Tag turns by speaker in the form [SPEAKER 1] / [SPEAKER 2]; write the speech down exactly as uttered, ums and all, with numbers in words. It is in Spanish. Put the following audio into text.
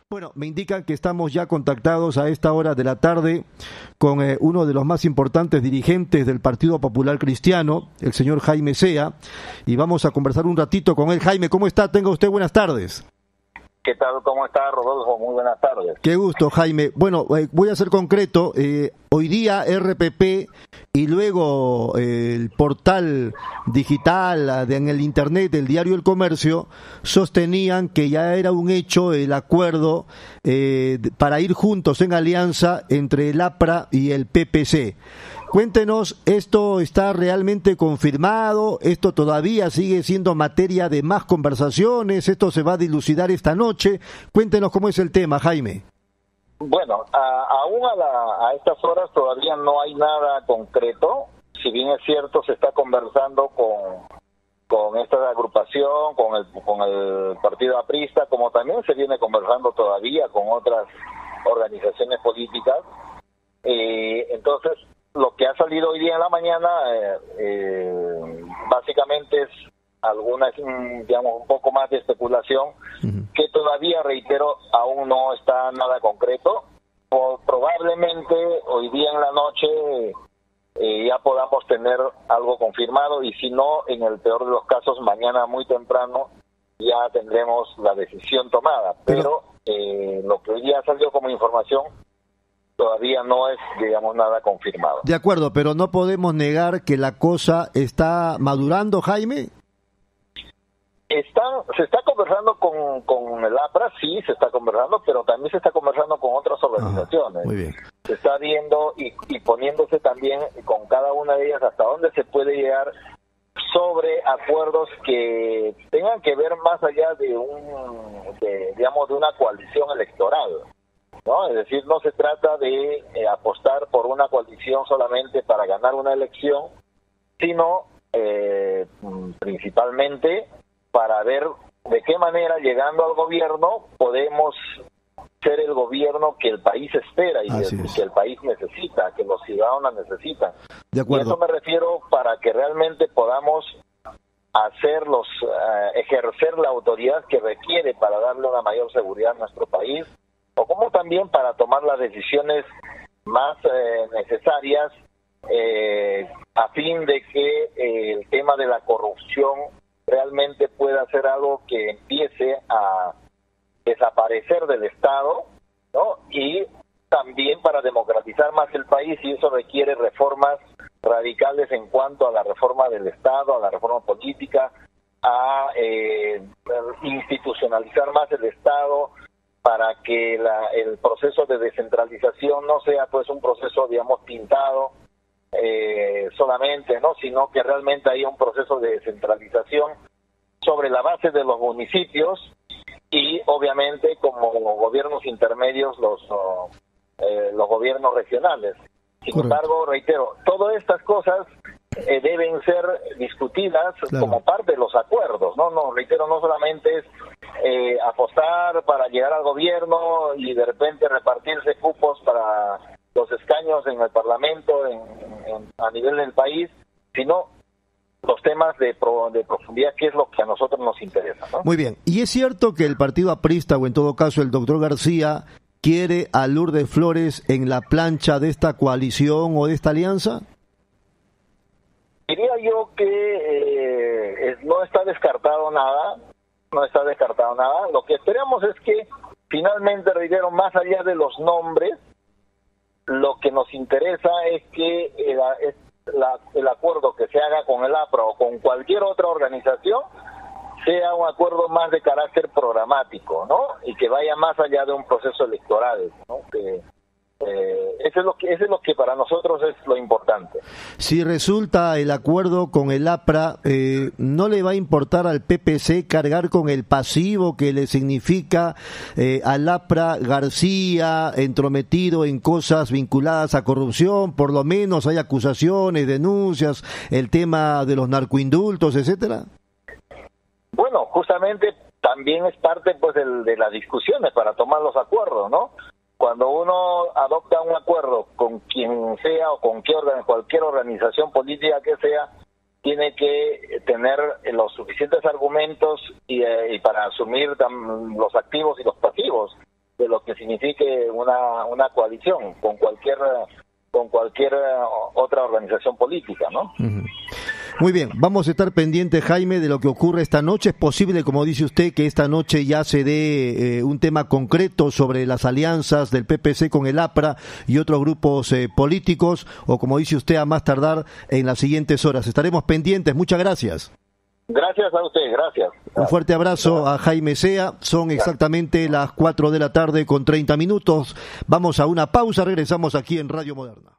[SPEAKER 1] Bueno, me indican que estamos ya contactados a esta hora de la tarde con eh, uno de los más importantes dirigentes del Partido Popular Cristiano, el señor Jaime Sea, y vamos a conversar un ratito con él. Jaime, ¿cómo está? Tenga usted buenas tardes.
[SPEAKER 2] ¿Qué tal? ¿Cómo está, Rodolfo? Muy buenas tardes.
[SPEAKER 1] Qué gusto, Jaime. Bueno, eh, voy a ser concreto. Eh, hoy día R P P y luego eh, el portal digital de, en el Internet, el diario El Comercio, sostenían que ya era un hecho el acuerdo eh, para ir juntos en alianza entre el A P R A y el P P C. Cuéntenos, ¿esto está realmente confirmado? ¿Esto todavía sigue siendo materia de más conversaciones? ¿Esto se va a dilucidar esta noche? Cuéntenos cómo es el tema, Jaime.
[SPEAKER 2] Bueno, a, aún a, la, a estas horas todavía no hay nada concreto. Si bien es cierto, se está conversando con, con esta agrupación, con el, con el partido aprista, como también se viene conversando todavía con otras organizaciones políticas. Eh, entonces, lo que ha salido hoy día en la mañana eh, eh, básicamente es alguna, digamos, un poco más de especulación, uh-huh. que todavía, reitero, aún no está nada concreto. O probablemente hoy día en la noche eh, ya podamos tener algo confirmado, y si no, en el peor de los casos, mañana muy temprano ya tendremos la decisión tomada. Pero eh, lo que hoy día salió como información todavía no es, digamos, nada confirmado.
[SPEAKER 1] De acuerdo, pero no podemos negar que la cosa está madurando, Jaime.
[SPEAKER 2] Está, se está conversando con, con el A P R A, sí, se está conversando, pero también se está conversando con otras organizaciones.
[SPEAKER 1] Ajá, muy bien.
[SPEAKER 2] Se está viendo y, y poniéndose también con cada una de ellas hasta dónde se puede llegar sobre acuerdos que tengan que ver más allá de un, de, digamos, de una coalición electoral, ¿no? Es decir, no se trata de eh, apostar por una coalición solamente para ganar una elección, sino eh, principalmente para ver de qué manera, llegando al gobierno, podemos ser el gobierno que el país espera y el, que el país necesita, que los ciudadanos necesitan.
[SPEAKER 1] De acuerdo.
[SPEAKER 2] Y eso me refiero para que realmente podamos hacerlos, uh, ejercer la autoridad que requiere para darle una mayor seguridad a nuestro país, o como también para tomar las decisiones más eh, necesarias eh, a fin de que eh, el tema de la corrupción realmente pueda ser algo que empiece a desaparecer del Estado, ¿no? Y también para democratizar más el país, y eso requiere reformas radicales en cuanto a la reforma del Estado, a la reforma política, a eh, institucionalizar más el Estado, para que la, el proceso de descentralización no sea pues un proceso, digamos, pintado eh, solamente, no, sino que realmente haya un proceso de descentralización sobre la base de los municipios y obviamente como gobiernos intermedios los uh, eh, los gobiernos regionales. Sin Correcto. Embargo, reitero, todas estas cosas eh, deben ser discutidas claro. como parte de los acuerdos, no, no, reitero, no solamente es eh, apostar para llegar al gobierno y de repente repartirse cupos para los escaños en el Parlamento en, en, a nivel del país, sino los temas de, pro, de profundidad, que es lo que a nosotros nos interesa, ¿no?
[SPEAKER 1] Muy bien. ¿Y es cierto que el partido aprista, o en todo caso el doctor García, quiere a Lourdes Flores en la plancha de esta coalición o de esta alianza?
[SPEAKER 2] Diría yo que eh, es, no está descartado nada, no está descartado nada. Lo que esperamos es que finalmente, reitero, más allá de los nombres, lo que nos interesa es que eh, es la, el acuerdo que se haga con el A P R A o con cualquier otra organización sea un acuerdo más de carácter programático, ¿no? Y que vaya más allá de un proceso electoral, ¿no? Que eh, eso es lo que eso es lo que para nosotros es lo importante.
[SPEAKER 1] Si resulta el acuerdo con el A P R A, eh, ¿no le va a importar al P P C cargar con el pasivo que le significa eh, al A P R A García entrometido en cosas vinculadas a corrupción? Por lo menos hay acusaciones, denuncias, el tema de los narcoindultos, etcétera.
[SPEAKER 2] Bueno, justamente también es parte pues de, de las discusiones para tomar los acuerdos, ¿no? Cuando uno adopta un acuerdo con quien sea o con qué organ, cualquier organización política que sea, tiene que tener los suficientes argumentos y, eh, y para asumir tam, los activos y los pasivos de signifique una, una coalición con cualquier con cualquier otra organización política, ¿no?
[SPEAKER 1] Uh-huh. Muy bien, vamos a estar pendientes, Jaime, de lo que ocurre esta noche. Es posible, como dice usted, que esta noche ya se dé eh, un tema concreto sobre las alianzas del P P C con el A P R A y otros grupos eh, políticos, o como dice usted, a más tardar en las siguientes horas. Estaremos pendientes. Muchas gracias.
[SPEAKER 2] Gracias a usted, gracias.
[SPEAKER 1] Un fuerte abrazo a Jaime Sea. Son exactamente las cuatro de la tarde con treinta minutos. Vamos a una pausa, regresamos aquí en Radio Moderna.